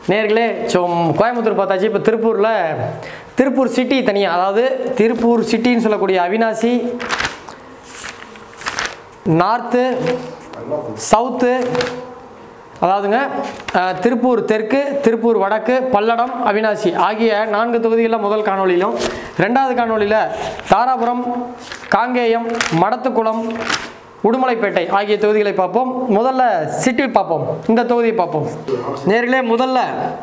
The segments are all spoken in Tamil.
நேர்களே கோயம்புத்தூர் பார்த்தாச்சு. இப்போ திருப்பூர் சிட்டி தனியாக, அதாவது திருப்பூர் சிட்டின்னு சொல்லக்கூடிய அவினாசி, நார்த்து, சவுத்து, அதாவதுங்க திருப்பூர் தெற்கு, திருப்பூர் வடக்கு, பல்லடம், அவினாசி ஆகிய 4 தொகுதிகளில் முதல் காணொலியிலும், 2வது காணொலியில் தாராபுரம், காங்கேயம், மடத்துக்குளம், உடுமலைப்பேட்டை ஆகிய தொகுதிகளை பார்ப்போம். முதல்ல சிட்டி பார்ப்போம், இந்த தொகுதியை பார்ப்போம். நேர்களே முதல்ல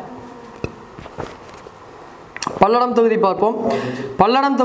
பல்லடம் தொகுதி பார்ப்போம். பல்லடம்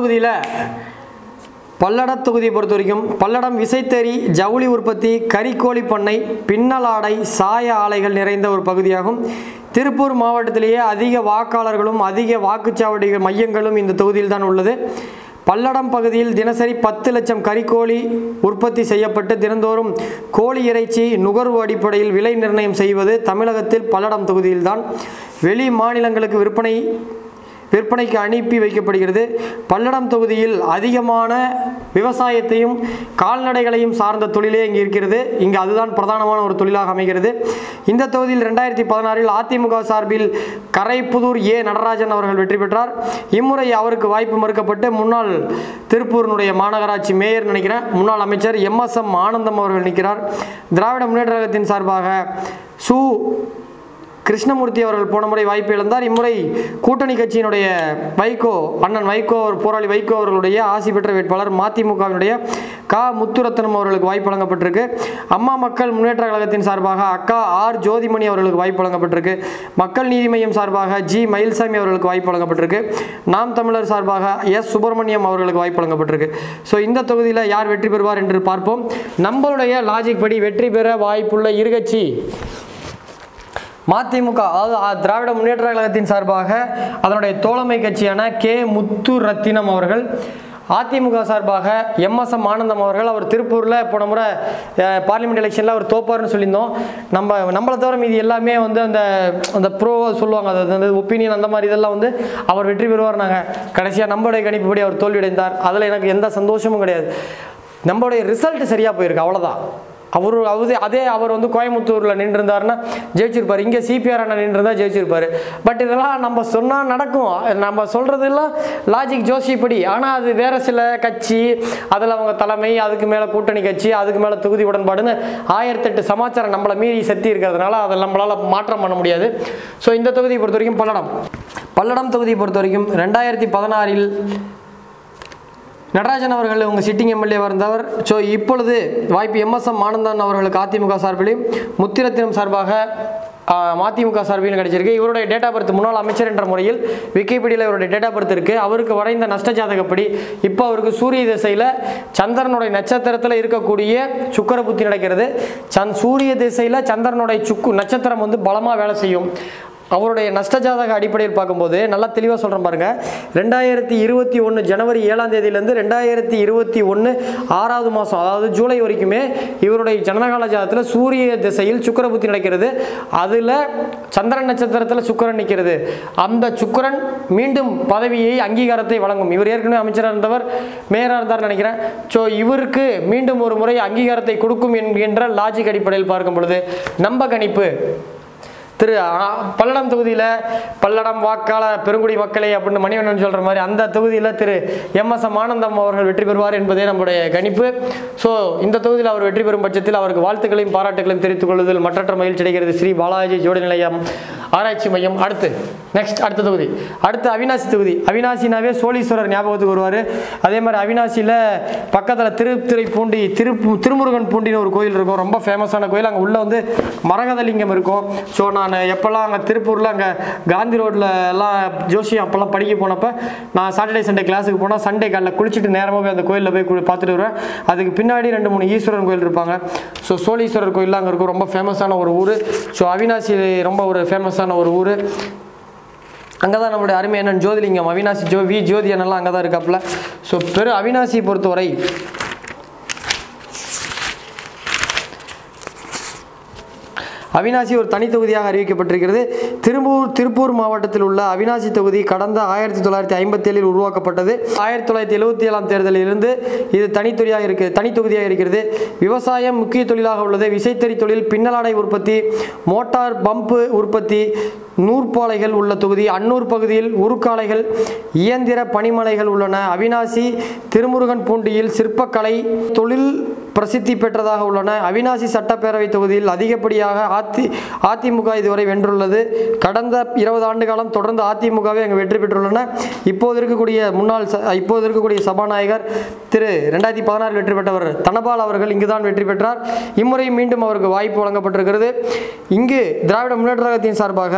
தொகுதியை பொறுத்த வரைக்கும் பல்லடம் விசைத்தறி, ஜவுளி உற்பத்தி, கறிக்கோழி பண்ணை, பின்னலாடை, சாய ஆலைகள் நிறைந்த ஒரு பகுதியாகும். திருப்பூர் மாவட்டத்திலேயே அதிக வாக்காளர்களும் அதிக வாக்குச்சாவடி மையங்களும் இந்த தொகுதியில் தான் உள்ளது. பல்லடம் பகுதியில் தினசரி 10 லட்சம் கறிக்கோழி உற்பத்தி செய்யப்பட்டு தினந்தோறும் கோழி இறைச்சி நுகர்வு அடிப்படையில் விலை நிர்ணயம் செய்வது தமிழகத்தில் பல்லடம் தொகுதியில்தான். வெளி மாநிலங்களுக்கு விற்பனைக்கு அனுப்பி வைக்கப்படுகிறது. பல்லடம் தொகுதியில் அதிகமான விவசாயத்தையும் கால்நடைகளையும் சார்ந்த தொழிலே இங்கே இருக்கிறது. இங்கு அதுதான் பிரதானமான ஒரு தொழிலாக அமைகிறது. இந்த தொகுதியில் 2016 அதிமுக சார்பில் கரைப்புதூர் நடராஜன் அவர்கள் வெற்றி பெற்றார். இம்முறை அவருக்கு வாய்ப்பு மறுக்கப்பட்டு முன்னாள் திருப்பூரினுடைய மாநகராட்சி மேயர் முன்னாள் அமைச்சர் MSM ஆனந்தம் அவர்கள் நிற்கிறார். திராவிட முன்னேற்ற கழகத்தின் சார்பாக கிருஷ்ணமூர்த்தி அவர்கள் போன முறை வாய்ப்பு இழந்தார். இம்முறை கூட்டணி கட்சியினுடைய அண்ணன் வைகோ போராளி வைகோ அவர்களுடைய ஆசி பெற்ற வேட்பாளர் மதிமுகவினுடைய முத்துரத்னம் அவர்களுக்கு வாய்ப்பு வழங்கப்பட்டிருக்கு. அம்மா மக்கள் முன்னேற்ற கழகத்தின் சார்பாக அக்கா ஜோதிமணி அவர்களுக்கு வாய்ப்பு வழங்கப்பட்டிருக்கு. மக்கள் நீதி மையம் சார்பாக மயில்சாமி அவர்களுக்கு வாய்ப்பு வழங்கப்பட்டிருக்கு. நாம் தமிழர் சார்பாக சுப்பிரமணியம் அவர்களுக்கு வாய்ப்பு வழங்கப்பட்டிருக்கு. ஸோ இந்த தொகுதியில் யார் வெற்றி பெறுவார் என்று பார்ப்போம். நம்மளுடைய லாஜிக் படி வெற்றி பெற வாய்ப்புள்ள இருகட்சி மதிமுக, அதாவது திராவிட முன்னேற்ற கழகத்தின் சார்பாக அதனுடைய தோழமை கட்சியான முத்துரத்தினம் அவர்கள், அதிமுக சார்பாக MSM ஆனந்தம் அவர்கள். அவர் திருப்பூரில் போன முறை பார்லிமெண்ட் எலெக்ஷனில் அவர் தோப்பார்னு சொல்லியிருந்தோம். நம்மளை தவிர மீது எல்லாமே அந்த ப்ரோ சொல்லுவாங்க, அந்த ஒப்பீனியன் அந்த மாதிரி இதெல்லாம் அவர் வெற்றி பெறுவார். நாங்கள் கடைசியாக நம்மளுடைய கணிப்புப்படி அவர் தோல்வியடைந்தார். அதில் எனக்கு எந்த சந்தோஷமும் கிடையாது. நம்மளுடைய ரிசல்ட் சரியாக போயிருக்கு, அவ்வளோதான். அவர் கோயம்புத்தூரில் நின்றுருந்தாருன்னா ஜெயிச்சிருப்பார். இங்கே CPR அண்ணா நின்றுருந்தா ஜெயிச்சிருப்பார். பட் இதெல்லாம் நம்ம சொன்னால் நடக்கும், நம்ம சொல்கிறதெல்லாம் லாஜிக் ஜோசிப்படி. ஆனால் அது வேறு சில கட்சி, அதில் அவங்க தலைமை, அதுக்கு மேலே கூட்டணி கட்சி, அதுக்கு மேலே தொகுதி உடன்பாடுன்னு 1008 சமாச்சாரம் நம்மளை மீறி சக்தி இருக்கிறதுனால அதை நம்மளால் மாற்றம் பண்ண முடியாது. ஸோ இந்த தொகுதியை பொறுத்த வரைக்கும் பல்லடம் தொகுதியை பொறுத்த வரைக்கும் 2016 நடராஜன் அவர்கள் உங்கள் சிட்டிங் MLA வந்தவர். ஸோ இப்பொழுது வாய்ப்பு MSM ஆனந்தன் அவர்களுக்கு அதிமுக சார்பிலும் முத்திரத்தினம் சார்பாக மதிமுக சார்பிலும் கிடைச்சிருக்கு. இவருடைய டேட் ஆஃப் பர்த் முன்னாள் அமைச்சர் என்ற முறையில் விக்கிபீடியாவில் இவருடைய டேட் ஆஃப் பர்த் இருக்குது. அவருக்கு வரைந்த நஷ்ட ஜாதகப்படி இப்போ அவருக்கு சூரிய திசையில் சந்திரனுடைய நட்சத்திரத்தில் இருக்கக்கூடிய சுக்கிர புத்தி நடக்கிறது. சூரிய திசையில் சந்திரனுடைய நட்சத்திரம் பலமாக வேலை செய்யும். அவருடைய நஷ்ட ஜாதக அடிப்படையில் பார்க்கும்போது நல்லா தெளிவாக சொல்கிறேன் பாருங்கள். 2021 ஜனவரி 7ஆம் தேதியிலேருந்து 2021 6வது மாதம், அதாவது ஜூலை வரைக்குமே இவருடைய ஜனனகால ஜாதகத்தில் சூரிய திசையில் சுக்கிர புத்தி நடக்கிறது. அதில் சந்திரன் நட்சத்திரத்தில் சுக்கிரன் நிற்கிறது. அந்த சுக்கிரன் மீண்டும் பதவியை அங்கீகாரத்தை வழங்கும். இவர் ஏற்கனவே அமைச்சராக இருந்தவர், மேயராக இருந்தார் நினைக்கிறேன். ஸோ இவருக்கு மீண்டும் ஒரு முறை அங்கீகாரத்தை கொடுக்கும் என்கின்ற லாஜிக் அடிப்படையில் பார்க்கும் பொழுது நம்ம கணிப்பு பல்லடம் தொகுதியில் பல்லடம் வாக்காளர் பெருங்குடி மக்களை அப்படின்னு மணிவண்ணன் சொல்கிற மாதிரி அந்த தொகுதியில் MSM ஆனந்தம் அவர்கள் வெற்றி பெறுவார் என்பதே நம்முடைய கணிப்பு. ஸோ இந்த தொகுதியில் அவர் வெற்றி பெறும் பட்சத்தில் அவருக்கு வாழ்த்துக்களையும் பாராட்டுகளையும் தெரிவித்துக் கொள்வதில் மற்றற்ற மகிழ்ச்சி அடைகிறது. ஸ்ரீ பாலாஜி ஜோடி நிலையம் ஆராய்ச்சி மையம். அடுத்த தொகுதி அவினாசி தொகுதி. அவினாசினாவே சோழீஸ்வரர் ஞாபகத்துக்கு வருவார். அதே மாதிரி அவினாசியில் பக்கத்தில் திருமுருகன் பூண்டின்னு ஒரு கோயில் இருக்கும், ரொம்ப ஃபேமஸான கோயில். அங்கே உள்ள மரகதலிங்கம் இருக்கும். ஸோ நான் எப்போல்லாம் அங்கே திருப்பூரில் அங்கே காந்தி ரோட்டில் எல்லாம் ஜோஷி அப்போல்லாம் படிக்க போனப்போ நான் சாட்டர்டே சண்டே கிளாஸுக்கு போனால் சண்டே காலையில் குளிச்சுட்டு நேரமாக போய் அந்த கோயிலில் போய் பார்த்துட்டு வருவேன். அதுக்கு பின்னாடி 2-3 ஈஸ்வரன் கோயில் இருப்பாங்க. ஸோ சோழீஸ்வரர் கோயிலாம் அங்கே இருக்கும், ரொம்ப ஃபேமஸான ஒரு ஊர். ஸோ அவினாசி ரொம்ப ஒரு ஃபேமஸான ஒரு ஊர். அங்கே தான் நம்மளுடைய அருமை என்னன்னு ஜோதிலிங்கம், அவினாசி ஜோதி அண்ணெல்லாம் அங்கே தான் இருக்காப்புல. ஸோ அவினாசியை பொறுத்தவரை அவிநாசி ஒரு தனி தொகுதியாக அறிவிக்கப்பட்டிருக்கிறது. திருப்பூர் மாவட்டத்தில் உள்ள அவிநாசி தொகுதி கடந்த 1957 உருவாக்கப்பட்டது. 1977 தேர்தலிலிருந்து இது தனி தொகுதியாக இருக்கிறது. விவசாயம் முக்கிய தொழிலாக உள்ளது. விசைத்தறி தொழில், பின்னலாடை உற்பத்தி, மோட்டார் பம்பு உற்பத்தி, நூற்பாலைகள் உள்ள தொகுதி. அன்னூர் பகுதியில் உருக்காலைகள், இயந்திர பணிமனைகள் உள்ளன. அவிநாசி திருமுருகன் பூண்டியில் சிற்பக்கலை தொழில் பிரசித்தி பெற்றதாக உள்ளன. அவிநாசி சட்டப்பேரவை தொகுதியில் அதிகப்படியாக அதிமுக இதுவரை வென்றுள்ளது. கடந்த 20 ஆண்டு காலம் தொடர்ந்து அதிமுகவே அங்கு வெற்றி பெற்றுள்ளன. இப்போது இருக்கக்கூடிய சபாநாயகர் திரு 2016 வெற்றி பெற்றவர் தனபால் அவர்கள் இங்குதான் வெற்றி பெற்றார். இம்முறை மீண்டும் அவருக்கு வாய்ப்பு வழங்கப்பட்டிருக்கிறது. இங்கு திராவிட முன்னேற்ற கழகத்தின் சார்பாக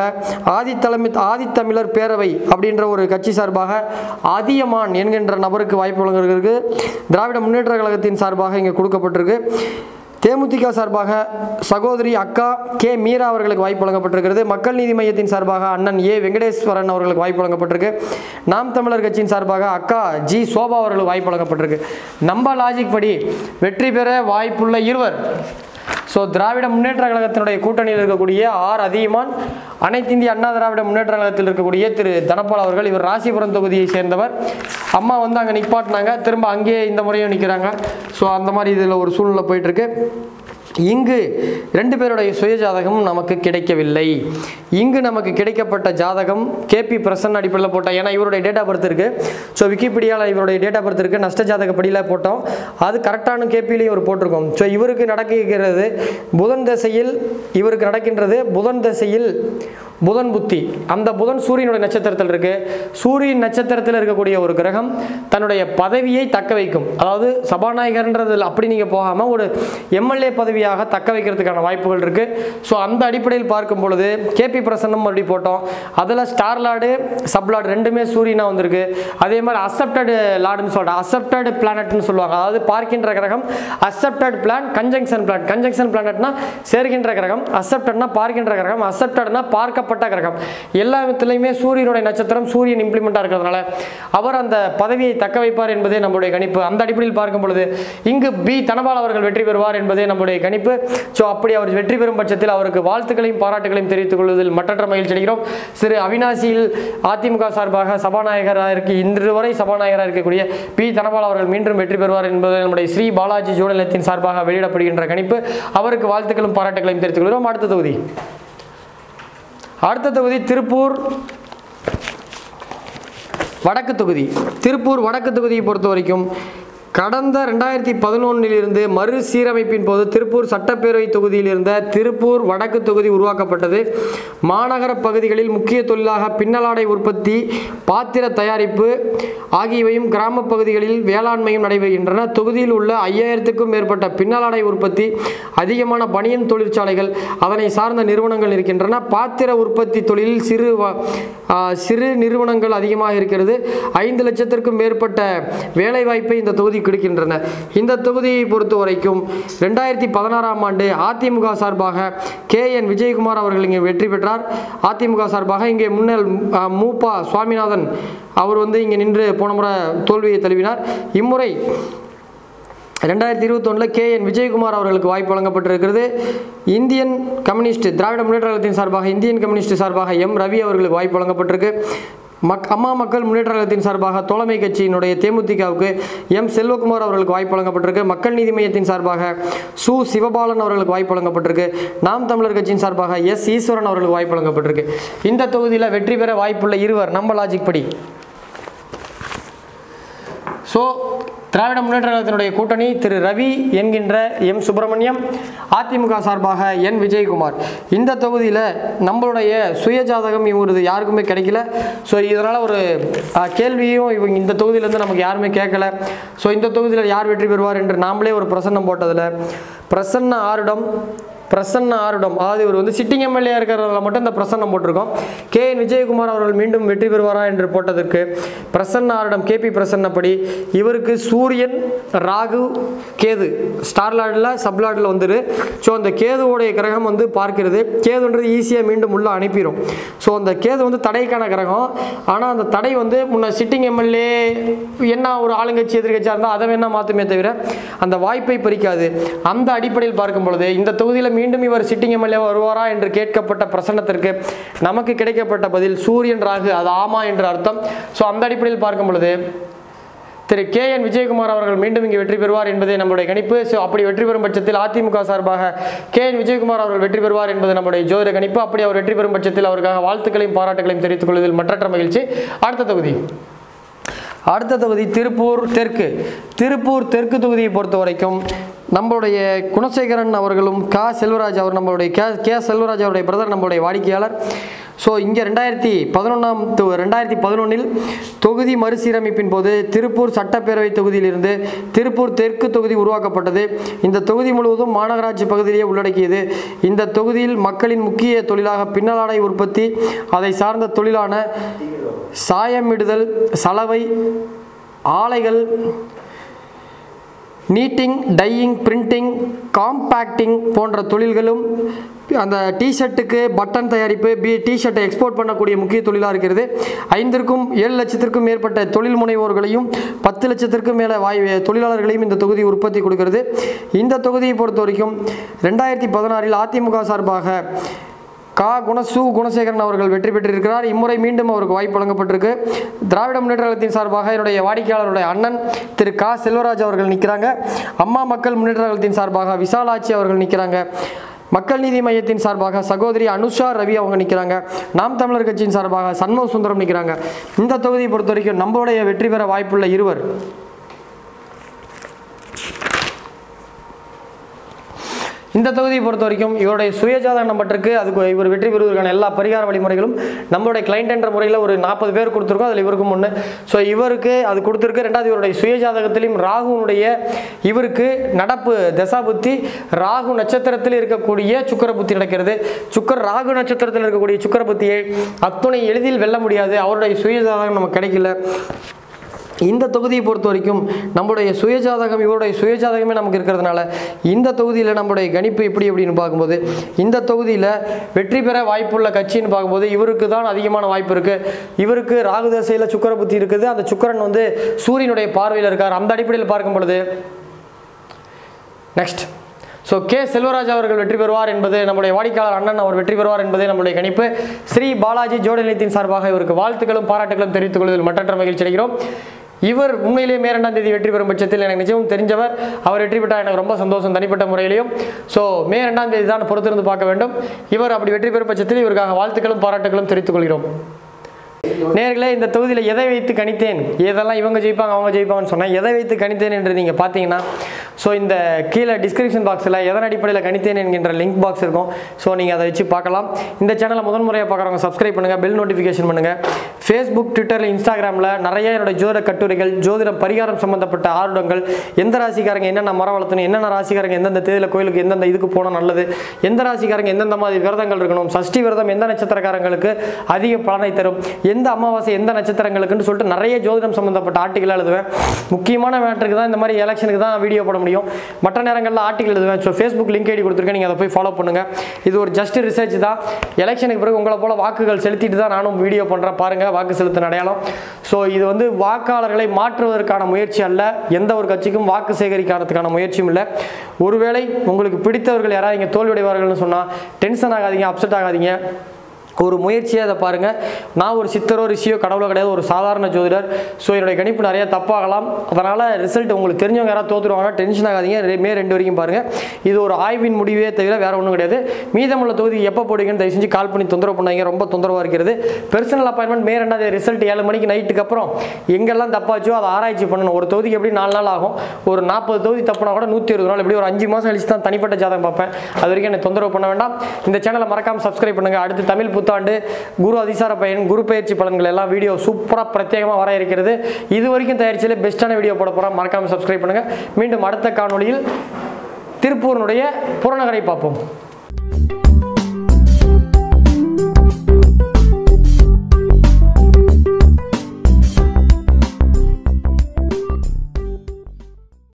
ஆதித்தமிழர் பேரவை அப்படின்ற ஒரு கட்சி சார்பாக அதியமான் என்கின்ற நபருக்கு வாய்ப்பு வழங்குகிறது. திராவிட முன்னேற்ற கழகத்தின் சார்பாக இங்கு கொடுக்கப்பட்டிருக்கு. தேமுதிக சார்பாக சகோதரி அக்கா கே மீரா அவர்களுக்கு வாய்ப்பு வழங்கப்பட்டிருக்கிறது. மக்கள் நீதி மையத்தின் சார்பாக அண்ணன் ஏ வெங்கடேஸ்வரன் அவர்களுக்கு வாய்ப்பு வழங்கப்பட்டிருக்கு. நாம் தமிழர் கட்சியின் சார்பாக அக்கா ஜி சோபா அவர்களுக்கு வாய்ப்பு வழங்கப்பட்டிருக்கு. நம்ம லாஜிக் படி வெற்றி பெற வாய்ப்புள்ள இருவர். ஸோ திராவிட முன்னேற்ற கழகத்தினுடைய கூட்டணியில் இருக்கக்கூடிய அதியமான், அனைத்து இந்திய அண்ணா திராவிட முன்னேற்ற கழகத்தில் இருக்கக்கூடிய திரு தனபால் அவர்கள். இவர் ராசிபுரம் தொகுதியை சேர்ந்தவர். அம்மா அங்கே நிப்பாட்டினாங்க, திரும்ப அங்கேயே இந்த முறையும் நிற்கிறாங்க. ஸோ அந்த மாதிரி இதில் ஒரு சூழ்நிலை போயிட்டுருக்கு. இங்கு 2 பேருடைய சுய ஜாதகமும் நமக்கு கிடைக்கவில்லை. இங்கு நமக்கு கிடைக்கப்பட்ட ஜாதகம் கேபி பிரசன்ன அடிப்படையில் போட்டோம். ஏன்னா இவருடைய டேட் ஆஃப் பர்த் இருக்குது. ஸோ விக்கிபீடியாவில் இவருடைய டேட் ஆஃப் பர்த் இருக்குது. நஷ்ட ஜாதகப்படியில் போட்டோம். அது கரெக்டான கேபிலையும் இவர் போட்டிருக்கோம். ஸோ இவருக்கு நடக்கிறது புதன் திசையில், இவருக்கு நடக்கின்றது புதன் திசையில் புதன் புத்தி. அந்த புதன் சூரியனுடைய நட்சத்திரத்தில் இருக்கு. சூரியன் நட்சத்திரத்தில் இருக்கக்கூடிய ஒரு கிரகம் தன்னுடைய பதவியை தக்க வைக்கும். அதாவது சபாநாயகர்ன்றது அப்படி நீங்கள் போகாமல் ஒரு எம்எல்ஏ பதவியாக தக்க வைக்கிறதுக்கான வாய்ப்புகள் இருக்கு. ஸோ அந்த அடிப்படையில் பார்க்கும் பொழுது கேபி பிரசன்னம் மறுபடியும் போட்டோம். அதில் ஸ்டார் லார்டு சப் லார்டு ரெண்டுமே சூரியனாக வந்திருக்கு. அதே மாதிரி அக்செப்டட் லார்டுன்னு சொல்கிறாங்க, அக்செப்டட் பிளானட்னு சொல்லுவாங்க. அதாவது பார்க்கின்ற கிரகம், accepted plan, conjunction plan. Conjunction பிளானட்னா சேர்கின்ற கிரகம், அக்செப்டட்னா பார்க்கின்ற கிரகம், அக்செப்டட்னா பார்க்க கிரகம். எல்லா விதத்திலுமே சூரியனுடைய நட்சத்திரம், சூரியன் இம்ப்ளிமெண்டா இருக்கிறதுனால அவர் அந்த பதவியை தக்க வைப்பார் என்பதே நம்முடைய கணிப்பு. அந்த அடிப்படையில் பார்க்கும் பொழுது இங்கு பி தனபால் அவர்கள் வெற்றி பெறுவார் என்பதே நம்முடைய கணிப்பு. ஸோ அப்படி அவர் வெற்றி பெறும் பட்சத்தில் அவருக்கு வாழ்த்துக்களையும் பாராட்டுகளையும் தெரிவித்துக் கொள்வதில் மற்றற்ற மகிழ்ச்சி அடைகிறோம். சிறு அவிநாசியில் அதிமுக சார்பாக சபாநாயகராக இன்று வரை சபாநாயகராக இருக்கக்கூடிய பி தனபால் அவர்கள் மீண்டும் வெற்றி பெறுவார் என்பது நம்முடைய ஸ்ரீ பாலாஜி ஜோடலத்தின் சார்பாக வெளியிடப்படுகின்ற கணிப்பு. அவருக்கு வாழ்த்துக்களும் பாராட்டுகளையும் தெரிவித்துக் கொள்கிறோம். அடுத்த தொகுதி திருப்பூர் வடக்கு தொகுதி. திருப்பூர் வடக்கு தொகுதியை பொறுத்த வரைக்கும் கடந்த 2011 மறுசீரமைப்பின் போது திருப்பூர் சட்டப்பேரவை தொகுதியில் இருந்த திருப்பூர் வடக்கு தொகுதி உருவாக்கப்பட்டது. மாநகர பகுதிகளில் முக்கிய தொழிலாக பின்னலாடை உற்பத்தி, பாத்திர தயாரிப்பு ஆகியவையும் கிராம பகுதிகளில் வேளாண்மையும் நடைபெறுகின்றன. தொகுதியில் உள்ள 5000க்கும் மேற்பட்ட பின்னலாடை உற்பத்தி, அதிகமான பனியன் தொழிற்சாலைகள், அதனை சார்ந்த நிறுவனங்கள் இருக்கின்றன. பாத்திர உற்பத்தி தொழிலில் சிறு நிறுவனங்கள் அதிகமாக இருக்கிறது. 5 லட்சத்திற்கும் மேற்பட்ட வேலைவாய்ப்பை இந்த தொகுதி கிடைக்கின்றன. இந்த தொகுதியை பொறுத்த வரைக்கும் 2016ஆம் ஆண்டு அதிமுக சார்பாக KN விஜயகுமார் அவர்கள் இங்கே வெற்றி பெற்றார். அதிமுக சார்பாக இங்கே முன்னாள் மூப்பா சுவாமிநாதன் அவர் இங்கே நின்று போன முறை தோல்வியை தழுவினார். இம்முறை 2021 KN விஜயகுமார் அவர்களுக்கு வாய்ப்பு வழங்கப்பட்டிருக்கிறது. இந்தியன் கம்யூனிஸ்ட் திராவிட முன்னேற்ற கழகத்தின் சார்பாக இந்தியன் கம்யூனிஸ்ட் சார்பாக M ரவி அவர்களுக்கு வாய்ப்பு வழங்கப்பட்டிருக்கு. அம்மா மக்கள் முன்னேற்ற கழகத்தின் சார்பாக தோழமை கட்சியினுடைய தேமுதிகவுக்கு M செல்வகுமார் அவர்களுக்கு வாய்ப்பு வழங்கப்பட்டிருக்கு. மக்கள் நீதி மையத்தின் சார்பாக சு சிவபாலன் அவர்களுக்கு வாய்ப்பு வழங்கப்பட்டிருக்கு. நாம் தமிழர் கட்சியின் சார்பாக S ஈஸ்வரன் அவர்களுக்கு வாய்ப்பு வழங்கப்பட்டிருக்கு. இந்த தொகுதியில் வெற்றி பெற வாய்ப்புள்ள இருவர் நம்ம லாஜிக் படி. ஸோ திராவிட முன்னேற்ற கழகத்தினுடைய கூட்டணி திரு ரவி என்கின்ற M சுப்பிரமணியம், அதிமுக சார்பாக N விஜயகுமார். இந்த தொகுதியில் நம்மளுடைய சுயஜாதகம் இவரது யாருக்குமே கிடைக்கல. ஸோ இதனால் ஒரு கேள்வியும் இவங்க இந்த தொகுதியிலேருந்து நமக்கு யாருமே கேட்கல. ஸோ இந்த தொகுதியில் யார் வெற்றி பெறுவார் என்று நாமளே ஒரு பிரசன்னம் போட்டதில் பிரசன்ன ஆருடம் அதாவது இவர் சிட்டிங் எம்எல்ஏ இருக்கிறதுல மட்டும் இந்த பிரசன்னம் போட்டிருக்கோம். KN விஜயகுமார் அவர்கள் மீண்டும் வெற்றி பெறுவாரா என்று போட்டதற்கு பிரசன்ன ஆருடம் KP பிரசன்னப்படி இவருக்கு சூரியன், ராகு, கேது ஸ்டார் லார்டில் சப் லார்டில் வந்துரு. ஸோ அந்த கேதுவோடைய கிரகம் பார்க்கிறது. கேதுன்றது ஈஸியாக மீண்டும் உள்ள அனுப்பிடும். ஸோ அந்த கேது தடைக்கான கிரகம். ஆனால் அந்த தடை முன்ன சிட்டிங் எம்எல்ஏ என்ன ஒரு ஆளுங்கட்சி எதிர்கட்சியாக இருந்தால் அதை வேணால் மாற்றுமே தவிர அந்த வாய்ப்பை பறிக்காது. அந்த அடிப்படையில் பார்க்கும் பொழுது இந்த தொகுதியில் மீண்டும் இவர் சிட்டிங் எம்எல்ஏ வருவாரா என்று கேட்கப்பட்ட பிரசன்னத்திற்கு நமக்கு கிடைக்கப்பட்ட பதில் சூரியன் ராகு, அது ஆமா என்று அர்த்தம். ஸோ அந்த அடிப்படையில் பார்க்கும் பொழுது திரு KN விஜயகுமார் அவர்கள் மீண்டும் இங்கே வெற்றி பெறுவார் என்பதே நம்முடைய கணிப்பு. ஸோ அப்படி வெற்றி பெறும் பட்சத்தில் அதிமுக சார்பாக KN விஜயகுமார் அவர்கள் வெற்றி பெறுவார் என்பது நம்முடைய ஜோதிட கணிப்பு. அப்படி அவர் வெற்றி பெறும் பட்சத்தில் அவருக்காக வாழ்த்துக்களையும் பாராட்டுகளையும் தெரிவித்துக் கொள்வதில் மற்றற்ற மகிழ்ச்சி. அடுத்த தொகுதி திருப்பூர் தெற்கு. திருப்பூர் தெற்கு தொகுதியை பொறுத்த வரைக்கும் நம்மளுடைய குணசேகரன் அவர்களும் செல்வராஜ் அவர் நம்மளுடைய கே செல்வராஜ் அவருடைய பிரதர் நம்மளுடைய வாடிக்கையாளர். ஸோ இங்கே 2011 தொகுதி மறுசீரமைப்பின் போது திருப்பூர் சட்டப்பேரவை தொகுதியிலிருந்து திருப்பூர் தெற்கு தொகுதி உருவாக்கப்பட்டது. இந்த தொகுதி முழுவதும் மாநகராட்சி பகுதியிலேயே உள்ளடக்கியது. இந்த தொகுதியில் மக்களின் முக்கிய தொழிலாக பின்னலாடை உற்பத்தி, அதை சார்ந்த தொழிலான சாயமிடுதல், சலவை ஆலைகள், நீட்டிங், டையிங், பிரிண்டிங், காம்பேக்டிங் போன்ற தொழில்களும், அந்த டிஷர்ட்டுக்கு பட்டன் தயாரிப்பு, டிஷர்ட்டை எக்ஸ்போர்ட் பண்ணக்கூடிய முக்கிய தொழிலாக இருக்கிறது. 7 லட்சத்திற்கும் மேற்பட்ட தொழில் முனைவோர்களையும் 10 லட்சத்திற்கும் மேலே தொழிலாளர்களையும் இந்த தொகுதி உற்பத்தி கொடுக்கிறது. இந்த தொகுதியை பொறுத்த வரைக்கும் 2016 அதிமுக சார்பாக குணசேகரன் அவர்கள் வெற்றி பெற்றிருக்கிறார். இம்முறை மீண்டும் அவருக்கு வாய்ப்பு வழங்கப்பட்டிருக்கு. திராவிட முன்னேற்ற கழகத்தின் சார்பாக என்னுடைய வாடிக்கையாளருடைய அண்ணன் திரு செல்வராஜ் அவர்கள் நிற்கிறாங்க. அம்மா மக்கள் முன்னேற்ற கழகத்தின் சார்பாக விசாலாட்சி அவர்கள் நிற்கிறாங்க. மக்கள் நீதி மையத்தின் சார்பாக சகோதரி அனுஷா ரவி அவங்க நிற்கிறாங்க. நாம் தமிழர் கட்சியின் சார்பாக சண்முக சுந்தரம் நிற்கிறாங்க. இந்த தொகுதியை பொறுத்த வரைக்கும் நம்மளுடைய வெற்றி பெற வாய்ப்புள்ள இருவர் இந்த தொகுதியை பொறுத்த வரைக்கும் இவருடைய சுயஜாதக நம்பருக்கு அதுக்கு இவர் வெற்றி பெறுவதற்கான எல்லா பரிகார வழிமுறைகளும் நம்மளுடைய கிளைண்ட் என்ற முறையில் ஒரு 40 பேர் கொடுத்துருக்கோம். அதில் இவருக்கும் ஒன்று. ஸோ இவருக்கு அது கொடுத்துருக்கு. ரெண்டாவது இவருடைய சுயஜாதகத்திலையும் ராகுனுடைய இவருக்கு நடப்பு தசாபுத்தி ராகு நட்சத்திரத்தில் இருக்கக்கூடிய சுக்கர புத்தி நடக்கிறது. ராகு நட்சத்திரத்தில் இருக்கக்கூடிய சுக்கர புத்தியை அத்துணை எளிதில் வெல்ல முடியாது. அவருடைய சுயஜாதகம் நமக்கு கிடைக்கல. இந்த தொகுதியை பொறுத்த வரைக்கும் நம்முடைய சுயஜாதகம் இவருடைய சுயஜாதகமே நமக்கு இருக்கிறதுனால இந்த தொகுதியில் நம்முடைய கணிப்பு எப்படி அப்படின்னு பார்க்கும்போது இந்த தொகுதியில் வெற்றி பெற வாய்ப்புள்ள கட்சின்னு பார்க்கும்போது இவருக்கு தான் அதிகமான வாய்ப்பு இருக்குது. இவருக்கு ராகு தசையில் சுக்கர புத்தி இருக்குது. அந்த சுக்கரன் சூரியனுடைய பார்வையில் இருக்கார். அந்த அடிப்படையில் பார்க்கும் பொழுது நெக்ஸ்ட் செல்வராஜ் அவர்கள் வெற்றி பெறுவார் என்பது நம்முடைய வாடிக்கையாளர் அண்ணன் அவர் வெற்றி பெறுவார் என்பதே நம்முடைய கணிப்பு. ஸ்ரீ பாலாஜி ஜோடி நிலையத்தின் சார்பாக இவருக்கு வாழ்த்துக்களும் பாராட்டுகளும் தெரிவித்துக் கொள்வதில் மற்றற்ற மகிழ்ச்சி அடைகிறோம். இவர் உண்மையிலேயே மே 2ஆம் தேதி வெற்றி பெறும் பட்சத்தில் எனக்கு நிச்சயம் தெரிஞ்சவர். அவர் வெற்றி பெற்றால் எனக்கு ரொம்ப சந்தோஷம் தனிப்பட்ட முறையிலையும். ஸோ மே 2ஆம் தேதி தான் பொறுத்திருந்து பார்க்க வேண்டும். இவர் அப்படி வெற்றி பெறும் பட்சத்தில் இவருக்காக வாழ்த்துக்களும் பாராட்டுகளும் தெரிவித்துக் கொள்கிறோம். நேர்களே, இந்த தொகுதியில் எதை வைத்து கணித்தேன், எதெல்லாம் இவங்க ஜெயிப்பாங்க அவங்க ஜெயிப்பாங்கன்னு சொன்னேன், எதை வைத்து கணித்தேன் என்று நீங்கள் பார்த்தீங்கன்னா இந்த கீழே டிஸ்கிரிப்ஷன் பாக்ஸில் எதன் அடிப்படையில் கணித்தேன் என்கின்ற லிங்க் பாக்ஸ் இருக்கும். நீங்கள் அதை வச்சு பார்க்கலாம். இந்த சேனலை முதன்முறையாக பார்க்குறவங்க சப்ஸ்கிரைப் பண்ணுங்கள், பெல் நோட்டிஃபிகேஷன் பண்ணுங்கள். ஃபேஸ்புக், ட்விட்டரில், இன்ஸ்டாகிராமில் நிறைய என்னுடைய ஜோதிட கட்டுரைகள், ஜோதிட பரிகாரம் சம்பந்தப்பட்ட ஆர்வங்கள், எந்த ராசிக்காரங்க என்னென்ன மரம் வளர்த்தணும், என்னென்ன ராசிக்காரங்க எந்தெந்த தேதியில் கோயிலுக்கு எந்தெந்த இதுக்கு போனால் நல்லது, எந்த ராசிக்காரங்க எந்தெந்த மாதிரி விரதங்கள் இருக்கணும், சஷ்டி விரதம் எந்த நட்சத்திரக்காரங்களுக்கு அதிக பலனை தரும், எந்த அமாவாசை எந்த நட்சத்திரங்களுக்குன்னு சொல்லிட்டு நிறைய ஜோதிடம் சம்பந்தப்பட்ட ஆர்டிகல் எழுதுவேன். முக்கியமான மேட்டருக்கு தான் இந்த மாதிரி எலெக்ஷனுக்கு தான் வீடியோ போட முடியும். மற்ற நேரங்களில் ஆர்டிகல் எழுதுவேன். ஃபேஸ்புக் லிங்க் ஐடி கொடுத்துருக்கேன், நீங்கள் அதை போய் ஃபாலோ பண்ணுங்கள். இது ஒரு ஜஸ்ட் ரிசர்ச் தான். எலெக்ஷனுக்கு பிறகு உங்களை போல வாக்குகள் செலுத்திட்டு தான் நானும் வீடியோ பண்ணுறேன். பாருங்கள், வாக்கு செலுத்தின அடையாளம். இது வாக்காளர்களை மாற்றுவதற்கான முயற்சி அல்ல. எந்த ஒரு கட்சிக்கும் வாக்கு சேகரிக்கிறதுக்கான முயற்சியும் இல்லை. ஒருவேளை உங்களுக்கு பிடித்தவர்கள் யாராவது இங்கே தோல்வியடைவார்கள்னு சொன்னால் டென்ஷன் ஆகாதீங்க, அப்செட் ஆகாதீங்க. ஒரு முயற்சியை அதை பாருங்கள். நான் ஒரு சித்தரோ ரிஷியோ கடவுளோ கிடையாது, ஒரு சாதாரண ஜோதிடர். என்னுடைய கணிப்பு நிறைய தப்பாகலாம். அதனால் ரிசல்ட் உங்களுக்கு தெரிஞ்சவங்க யாராவது தோற்றுருவாங்கன்னா டென்ஷன் ஆகாதீங்க. மே 2 வரைக்கும் பாருங்கள். இது ஒரு ஆய்வின் முடிவே தவிர வேறு ஒன்றும் கிடையாது. மீதமுள்ள தொகுதி எப்போ போடுவீங்கன்னு தயவு செஞ்சு கால் பண்ணி தொந்தரவு பண்ணாங்க, ரொம்ப தொந்தரவாக இருக்கிறது. பெர்சனல் அப்பாயின்மெண்ட் மே 2ஆம் தேதி ரிசல்ட் 7 மணிக்கு நைட்டுக்கு அப்புறம் எங்கெல்லாம் தப்பாச்சோ அதை ஆராய்ச்சி பண்ணணும். ஒரு தொகுதிக்கு எப்படி 4 நாள் ஆகும், ஒரு 40 தொகுதி தப்புனா கூட 120 நாள், எப்படி ஒரு 5 மாதம் கழிச்சு தான் தனிப்பட்ட ஜாதகம் பார்ப்பேன். அது வரைக்கும் என்னை தொந்தரவு பண்ண வேண்டாம். இந்த சேனலை மறக்காமல் சப்ஸ்கிரைப் பண்ணுங்கள். அடுத்து தமிழ் புத்தாண்டு, குரு அதிசார பயன், குரு பயிற்சி பலன்கள் எல்லாம் வீடியோ சூப்பராக பிரத்யேகமாக வர இருக்கிறது. இது வரைக்கும் தயாரிச்சிலே பெஸ்ட்டான வீடியோ போட போகிறோம். மறக்காமல் சப்ஸ்கிரைப் பண்ணுங்கள். மீண்டும் அடுத்த காணொளியில் திருப்பூரினுடைய புறநகரை பார்ப்போம்.